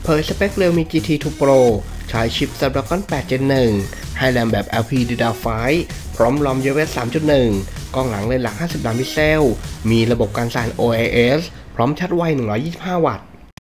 ยสเปค Realme GT2 Pro ใช้ชิป Snapdragon 8 Gen 1 ให้แรมแบบ LPDDR5 พร้อมรอม UFS 3.1 กล้องหลังเลนส์หลัก 50 ล้านพิกเซล มีระบบการสั่น OIS พร้อมชาร์จไว 125 วัตต์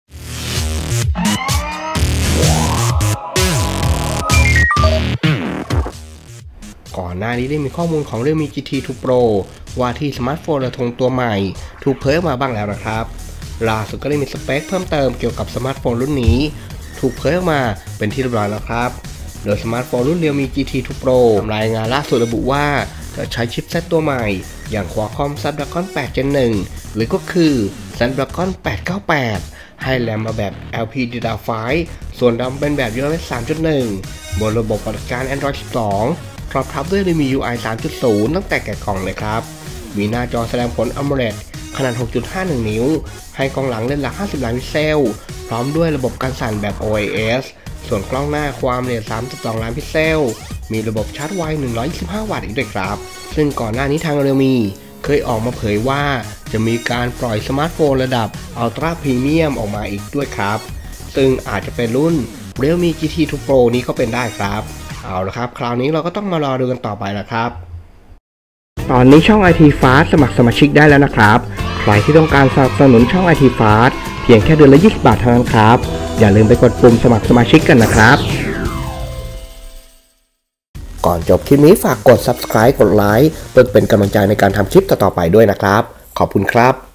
ก่อนหน้านี้ได้มีข้อมูลของ Realme GT2 Pro ว่าที่สมาร์ทโฟนระทงตัวใหม่ถูกเผยออกมาบ้างแล้วนะครับล่าสุดก็ได้มีสเปคเพิ่มเติมเกี่ยวกับสมาร์ทโฟนรุ่นนี้ถูกเผยออกมาเป็นที่เรียบร้อยแล้วครับโดยสมาร์ทโฟนรุ่น Realme GT2 Pro รายงานล่าสุดระบุว่าจะใช้ชิปเซตตัวใหม่อย่าง Qualcomm Snapdragon 8 Gen 1 หรือก็คือ Snapdragon 898 ให้แรมมาแบบ LPDDR5 ส่วนดำเป็นแบบ UFS 3.1 บนระบบปฏิบัติการ Android 12 พร้อมทับด้วย Realme UI 3.0 ตั้งแต่แกะกล่องเลยครับมีหน้าจอแสดงผล AMOLED ขนาด 6.51 นิ้วให้กล้องหลังเลนส์หลัก 50 ล้านพิกเซลพร้อมด้วยระบบการสั่นแบบ OIS ส่วนกล้องหน้าความละเอียด 32 ล้านพิกเซลมีระบบชาร์จไว 125 วัตต์อีกด้วยครับซึ่งก่อนหน้านี้ทาง Realme เคยออกมาเผยว่าจะมีการปล่อยสมาร์ทโฟนระดับ Ultra Premium ออกมาอีกด้วยครับซึ่งอาจจะเป็นรุ่น Realme GT2 Pro นี้ก็เป็นได้ครับเอาละครับคราวนี้เราก็ต้องมารอดูกันต่อไปละครับตอนนี้ช่อง IT Fast สมัครสมาชิกได้แล้วนะครับใครที่ต้องการสนับสนุนช่อง IT Fast เพียงแค่เดือนละ20 บาทเท่านั้นครับอย่าลืมไปกดปุ่มสมัครสมาชิกกันนะครับก่อนจบคลิปนี้ฝากกด Subscribe กดไลค์เพื่อเป็นกำลังใจในการทำคลิปต่อๆไปด้วยนะครับขอบคุณครับ